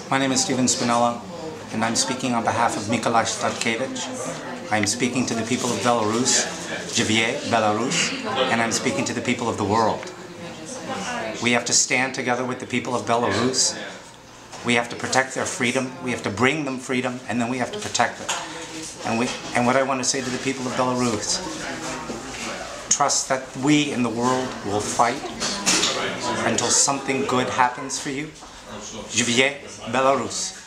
My name is Stephen Spinella, and I'm speaking on behalf of Mikołaj Statkevich. I'm speaking to the people of Belarus, Żyje Belarus, and I'm speaking to the people of the world. We have to stand together with the people of Belarus. We have to protect their freedom, we have to bring them freedom, and then we have to protect it. And what I want to say to the people of Belarus, trust that we in the world will fight until something good happens for you. Żyje Belarus.